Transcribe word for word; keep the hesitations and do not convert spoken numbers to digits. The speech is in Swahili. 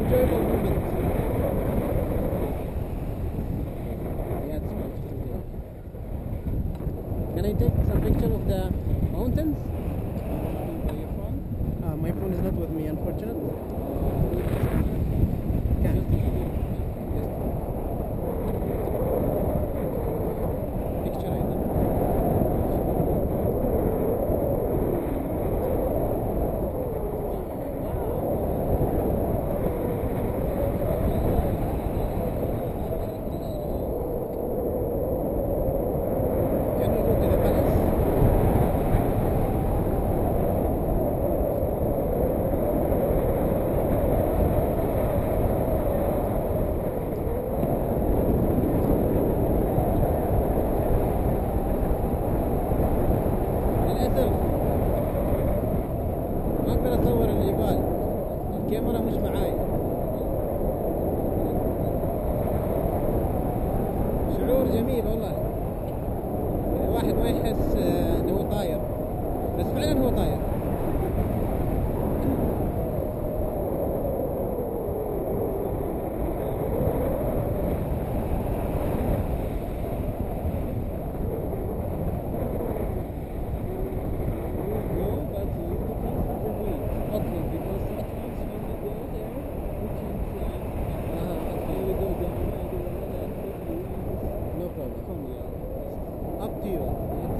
enjoyable moment. Yeah, it's beautiful. Can I take some picture of the mountains? Uh, my phone is not with me, unfortunately. Can. Picture I think. Can we go to the palace? للأسف ما أقدر أصور الجبال، الكاميرا مش معاي. شعور جميل والله، الواحد ما يحس آه، إنه هو طاير، بس فعلا هو طاير. No problem. Up to you.